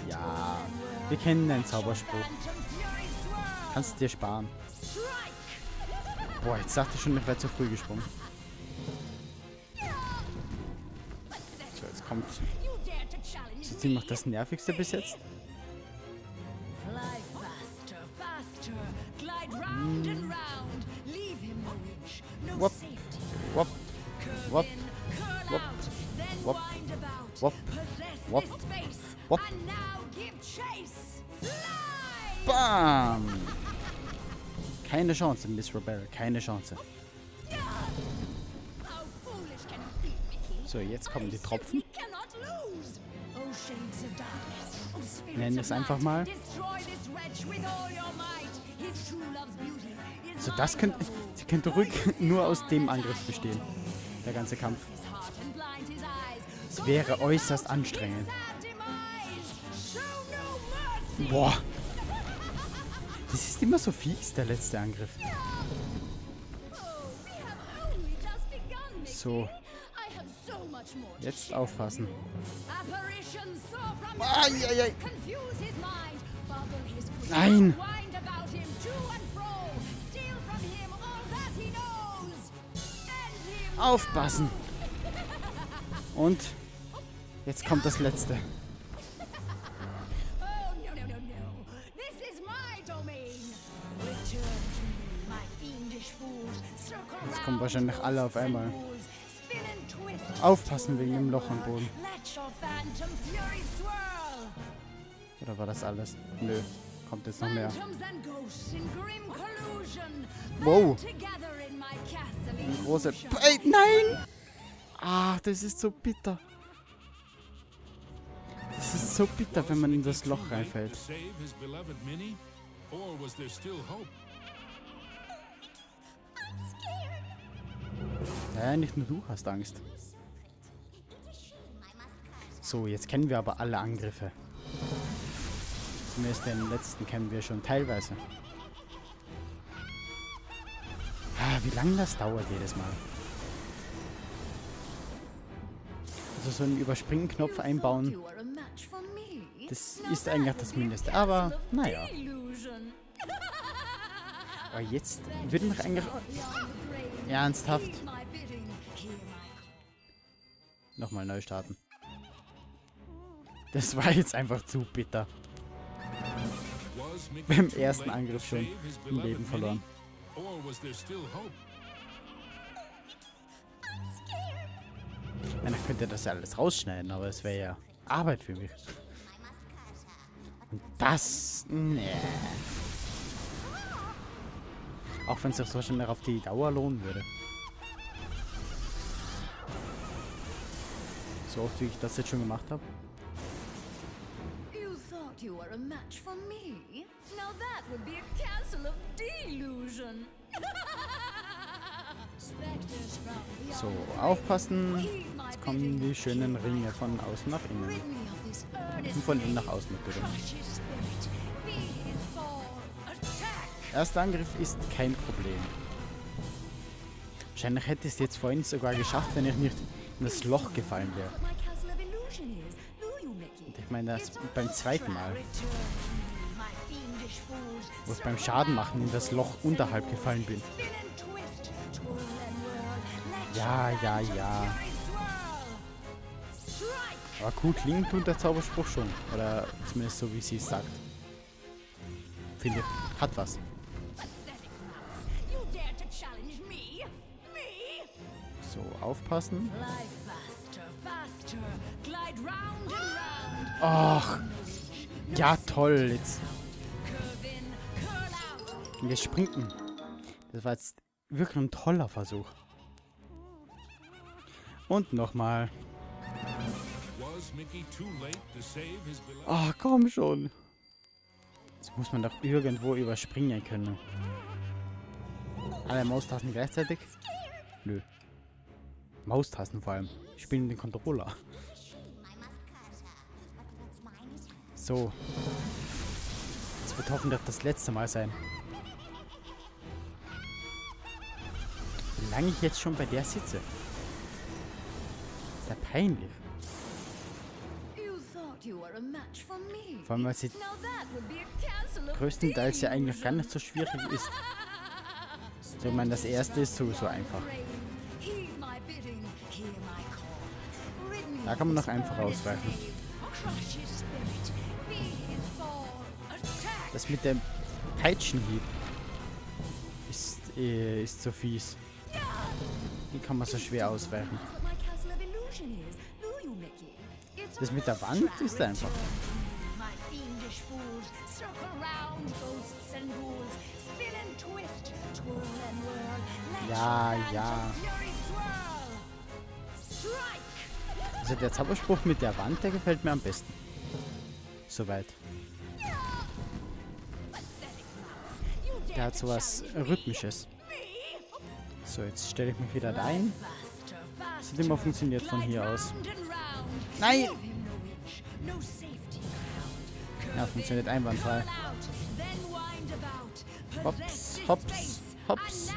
Ja, wir kennen den Zauberspruch. Kannst du dir sparen. Boah, jetzt dachte ich schon, ich wäre zu früh gesprungen. So, jetzt kommt so ziemlich das Nervigste bis jetzt. Wop, wop, wop, wop, wop, wop, wop, wop. Bam! Keine Chance, Miss Rebel, keine Chance. So, jetzt kommen die Tropfen. Nennen es einfach mal. So, das könnte ruhig nur aus dem Angriff bestehen. Der ganze Kampf. Es wäre äußerst anstrengend. Boah. Das ist immer so fies, der letzte Angriff. So. Jetzt aufpassen. Ai. Nein! Aufpassen! Und jetzt kommt das letzte. Jetzt kommen wahrscheinlich alle auf einmal. Aufpassen wegen dem Loch am Boden. Oder war das alles? Nö, kommt jetzt noch mehr. Wow. Eine große... Ey, nein! Ah, das ist so bitter. Das ist so bitter, wenn man in das Loch reinfällt. Ja, nicht nur du hast Angst. So, jetzt kennen wir aber alle Angriffe. Zumindest den letzten kennen wir schon teilweise. Ah, wie lange das dauert jedes Mal. Also so einen Überspringen-Knopf einbauen, das ist eigentlich das Mindeste. Aber, naja. Aber jetzt würde mich eigentlich... Ernsthaft? Nochmal neu starten. Das war jetzt einfach zu bitter. Beim ersten Angriff schon ein Leben verloren. Ja, dann könnt ihr das ja alles rausschneiden, aber es wäre ja Arbeit für mich. Und das... Nee. Auch wenn es sich so schnell auf die Dauer lohnen würde. So oft, wie ich das jetzt schon gemacht habe. So, aufpassen. Jetzt kommen die schönen Ringe von außen nach innen. Und von innen nach außen bitte. Erster Angriff ist kein Problem. Wahrscheinlich hätte ich es jetzt vorhin sogar geschafft, wenn ich nicht in das Loch gefallen wäre. Und ich meine das beim zweiten Mal. Wo ich beim Schaden machen in das Loch unterhalb gefallen bin. Ja. Aber cool klingt tut der Zauberspruch schon. Oder zumindest so, wie sie es sagt. Finde ich, hat was. So, aufpassen. Ach. Ja, toll. Jetzt. Und jetzt springt ihn. Das war jetzt wirklich ein toller Versuch. Und nochmal. Ach, komm schon. Jetzt muss man doch irgendwo überspringen können. Alle Maustasten gleichzeitig? Nö. Maustasten vor allem. Ich spiele den Controller. So. Das wird hoffentlich das letzte Mal sein. Wie lange ich jetzt schon bei der sitze. Ist ja peinlich. Vor allem, weil sie größtenteils ja eigentlich gar nicht so schwierig ist. So, ich meine, das erste ist sowieso einfach. Da kann man noch einfach ausweichen. Das mit dem Peitschenhieb ist so fies. Die kann man so schwer ausweichen. Das mit der Wand ist einfach. Ja, ja. Also der Zauberspruch mit der Wand, der gefällt mir am besten. Soweit. Der hat sowas Rhythmisches. So, jetzt stelle ich mich wieder da ein. Das hat immer funktioniert von hier aus. Nein! Ja, funktioniert einwandfrei. Hops, hops, hops.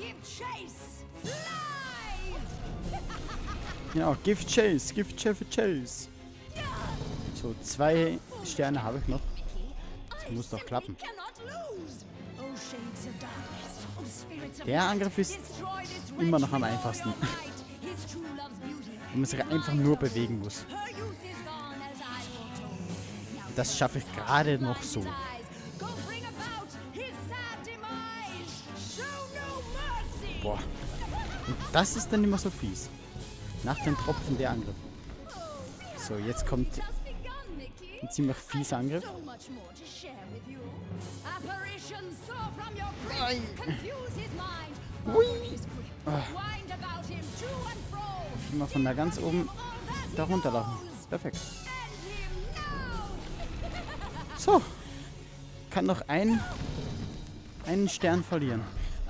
Genau, give chase, give chase. So, 2 Sterne habe ich noch. Das muss doch klappen. Der Angriff ist immer noch am einfachsten. Wenn man sich einfach nur bewegen muss. Das schaffe ich gerade noch so. Boah. Und das ist dann immer so fies. Nach den Tropfen der Angriff. So, jetzt kommt ein ziemlich fieser Angriff. Ui. Immer von da ganz oben da runterlaufen. Perfekt. So. Kann noch einen Stern verlieren.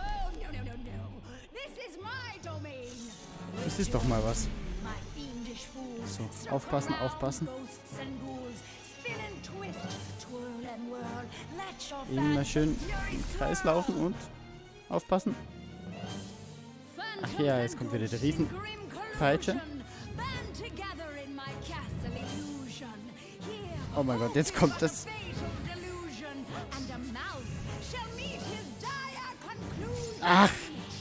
Das ist doch mal was. So, aufpassen, aufpassen. Immer schön im Kreis laufen und aufpassen. Ach ja, jetzt kommt wieder die Riefenpeitsche. Oh mein Gott, jetzt kommt das. Ach!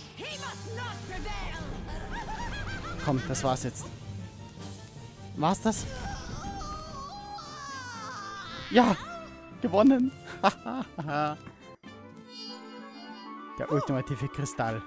Komm, das war's jetzt. War's das? Ja! Gewonnen! Der ultimative Kristall.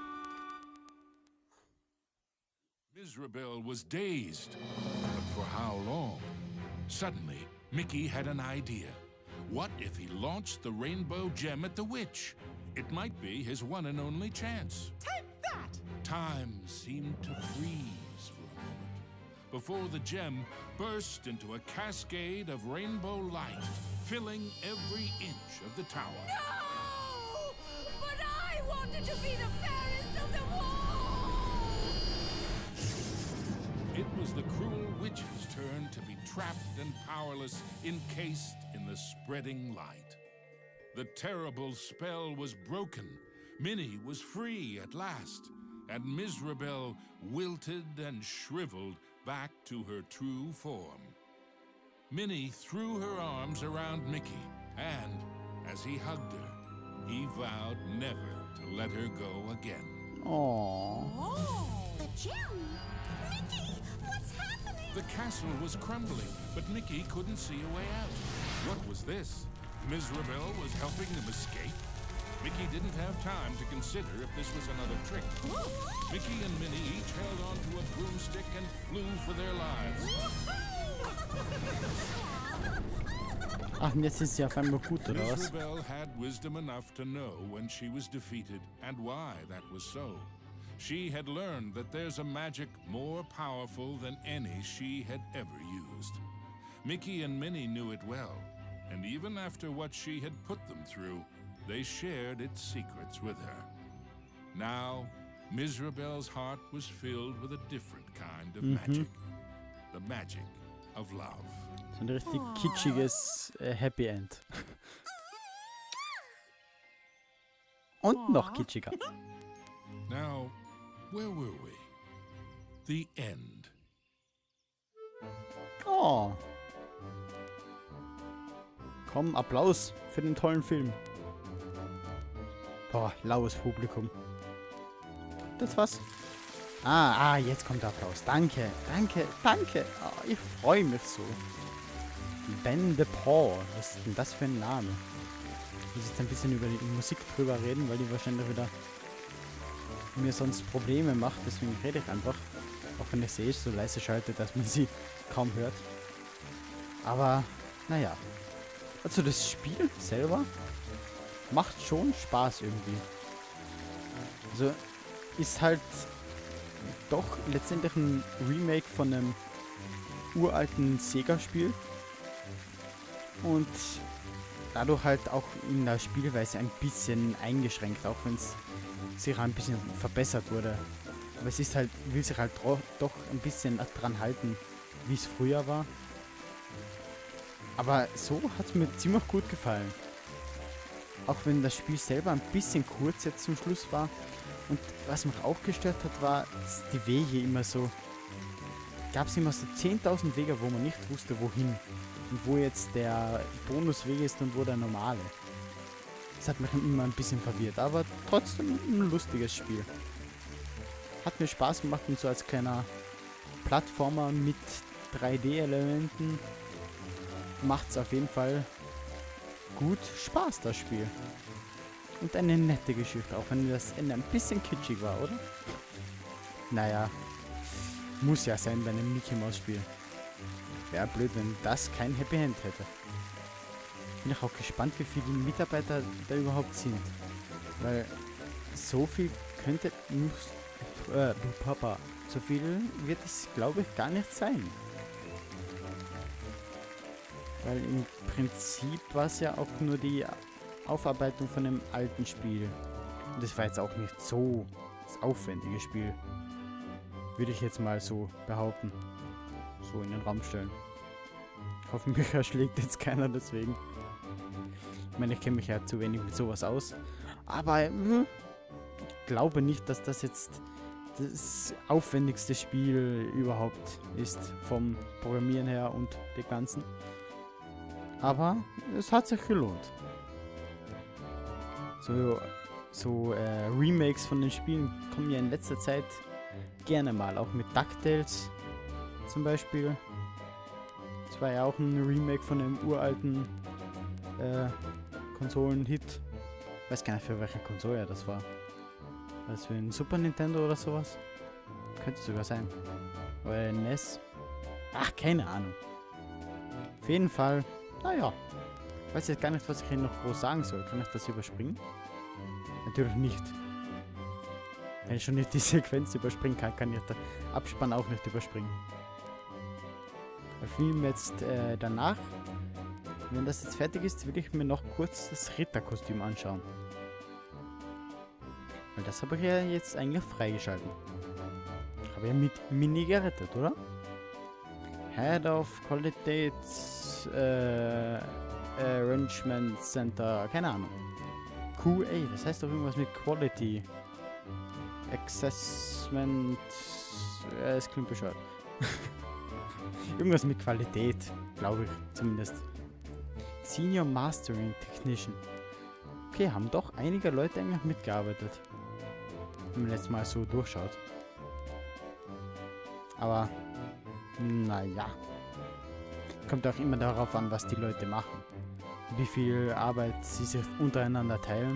Mizrabel was dazed, but for how long? Suddenly, Mickey had an idea. What if he launched the rainbow gem at the witch? It might be his one and only chance. Take that! Time seemed to freeze for a moment before the gem burst into a cascade of rainbow light, filling every inch of the tower. No! But I wanted to be the fairest of them all! It was the cruel witch's turn to be trapped and powerless, encased in the spreading light. The terrible spell was broken. Minnie was free at last, and Mizrabel wilted and shriveled back to her true form. Minnie threw her arms around Mickey, and as he hugged her, he vowed never to let her go again. Oh. The gem! Mickey, what's happening? The castle was crumbling, but Mickey couldn't see a way out. What was this? Mizrabel was helping them escape? Mickey didn't have time to consider if this was another trick. Mickey and Minnie each held onto a broomstick and flew for their lives. Ach, und jetzt ist sie auf einmal gut, oder was? Mizrabel had wisdom enough to know when she was defeated and why that was so. She had learned that there's a magic more powerful than any she had ever used. Mickey and Minnie knew it well, and even after what she had put them through, they shared its secrets with her. Now, Mizrabel's heart was filled with a different kind of magic. The magic of love. So ein richtig kitschiges Happy End. Und noch kitschiger. Now, where were we? The end. Oh. Komm, Applaus für den tollen Film. Boah, laues Publikum. Das war's. Jetzt kommt der Applaus. Danke, danke, danke. Oh, ich freue mich so. Ben the Paw. Was ist denn das für ein Name? Ich muss jetzt ein bisschen über die Musik drüber reden, weil die wahrscheinlich wieder mir sonst Probleme macht. Deswegen rede ich einfach. Auch wenn ich sie so leise schalte, dass man sie kaum hört. Aber, naja. Also das Spiel selber macht schon Spaß irgendwie. Also ist halt doch letztendlich ein Remake von einem uralten Sega-Spiel. Und dadurch halt auch in der Spielweise ein bisschen eingeschränkt, auch wenn es sich ein bisschen verbessert wurde. Aber es ist halt, will sich halt doch ein bisschen dran halten, wie es früher war. Aber so hat es mir ziemlich gut gefallen. Auch wenn das Spiel selber ein bisschen kurz jetzt zum Schluss war. Und was mich auch gestört hat, war, dass die Wege immer so... Gab es immer so 10.000 Wege, wo man nicht wusste, wohin. Und wo jetzt der Bonusweg ist und wo der normale. Das hat mich immer ein bisschen verwirrt, aber trotzdem ein lustiges Spiel. Hat mir Spaß gemacht und so als kleiner Plattformer mit 3D-Elementen macht es auf jeden Fall gut Spaß, das Spiel. Und eine nette Geschichte, auch wenn das Ende ein bisschen kitschig war, oder? Naja, muss ja sein bei einem Mickey Mouse Spiel. Wäre blöd, wenn das kein Happy End hätte. Bin ich auch gespannt, wie viele Mitarbeiter da überhaupt sind. Weil so viel könnte so viel wird es, glaube ich, gar nicht sein. Weil im Prinzip war es ja auch nur die Aufarbeitung von einem alten Spiel. Und das war jetzt auch nicht so das aufwendige Spiel. Würde ich jetzt mal so behaupten. So in den Raum stellen. Ich hoffe, mich erschlägt jetzt keiner deswegen. Ich meine, ich kenne mich ja zu wenig mit sowas aus. Aber ich glaube nicht, dass das jetzt das aufwendigste Spiel überhaupt ist. Vom Programmieren her und dem Ganzen. Aber es hat sich gelohnt. So Remakes von den Spielen kommen ja in letzter Zeit gerne mal. Auch mit DuckTales zum Beispiel. Das war ja auch ein Remake von einem uralten Konsolen-Hit. Ich weiß gar nicht, für welche Konsole das war. War das für ein Super Nintendo oder sowas? Könnte sogar sein. Oder ein NES. Ach, keine Ahnung. Auf jeden Fall, naja. Ich weiß jetzt gar nicht, was ich hier noch groß sagen soll. Kann ich das überspringen? Natürlich nicht. Wenn ich schon nicht die Sequenz überspringen kann, kann ich den Abspann auch nicht überspringen. Der Film jetzt danach, wenn das jetzt fertig ist, will ich mir noch kurz das Ritterkostüm anschauen. Weil das habe ich ja jetzt eigentlich freigeschalten. Habe ja mit Mini gerettet, oder? Head of Quality Arrangement Center, keine Ahnung. QA, das heißt doch irgendwas mit Quality. Assessment. Es klingt bescheuert. Irgendwas mit Qualität, glaube ich zumindest. Senior Mastering Technician. Okay, haben doch einige Leute eigentlich mitgearbeitet. Wenn man jetzt mal so durchschaut. Aber, naja. Kommt auch immer darauf an, was die Leute machen. Wie viel Arbeit sie sich untereinander teilen.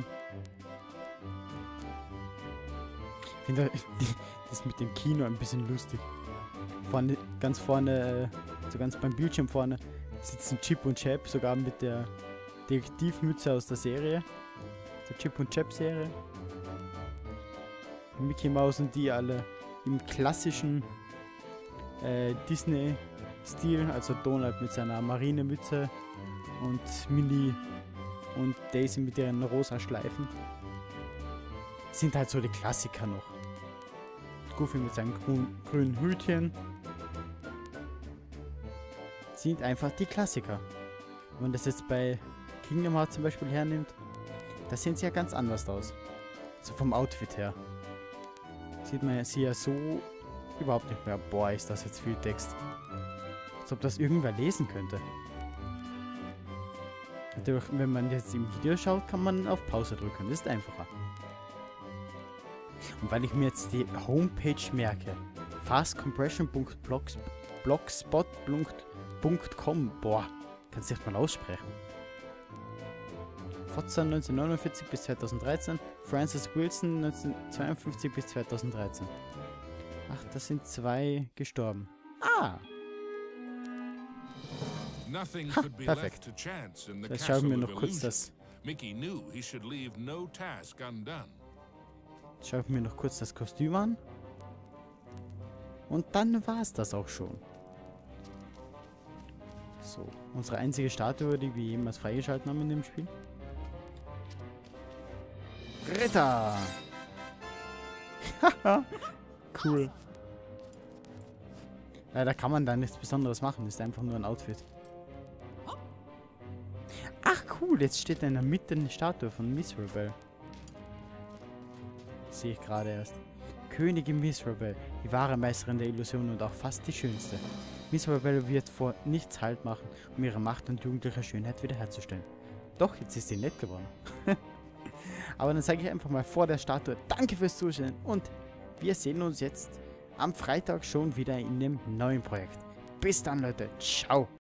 Ich finde das mit dem Kino ein bisschen lustig. Vorne, ganz vorne, so ganz beim Bildschirm vorne, sitzen Chip und Chap, sogar mit der Detektivmütze aus der Serie. Der Chip und Chap Serie. Mickey Mouse und die alle im klassischen Disney-Stil, also Donald mit seiner Marinemütze und Minnie und Daisy mit ihren rosa Schleifen. Sind halt so die Klassiker noch. Goofy mit seinem grünen Hütchen. Sind einfach die Klassiker. Wenn man das jetzt bei Kingdom Hearts zum Beispiel hernimmt, da sehen sie ja ganz anders aus. So vom Outfit her. Sieht man sie ja so überhaupt nicht mehr. Boah, ist das jetzt viel Text. Als ob das irgendwer lesen könnte. Natürlich, wenn man jetzt im Video schaut, kann man auf Pause drücken. Das ist einfacher. Und weil ich mir jetzt die Homepage merke, fastcompression.blogspot.com, boah, kannst du nicht mal aussprechen. Forza 1949 bis 2013, Francis Wilson 1952 bis 2013. Ach, das sind 2 gestorben. Ah! Nothing could be left to chance in the Jetzt schauen wir castle of noch kurz illusion. das. Mickey knew he should leave no task undone. Schauen wir noch kurz das Kostüm an. Und dann war es das auch schon. So, unsere einzige Statue, die wir jemals freigeschalten haben in dem Spiel. Ritter! Haha, cool. Da kann man da nichts Besonderes machen, ist einfach nur ein Outfit. Ach cool, jetzt steht in der Mitte eine Statue von Miserable. Sehe ich gerade erst. Königin Miserable, die wahre Meisterin der Illusion und auch fast die schönste. Miserable wird vor nichts Halt machen, um ihre Macht und jugendliche Schönheit wiederherzustellen. Doch, jetzt ist sie nett geworden. Aber dann sage ich einfach mal vor der Statue, danke fürs Zuschauen und wir sehen uns jetzt am Freitag schon wieder in dem neuen Projekt. Bis dann, Leute. Ciao.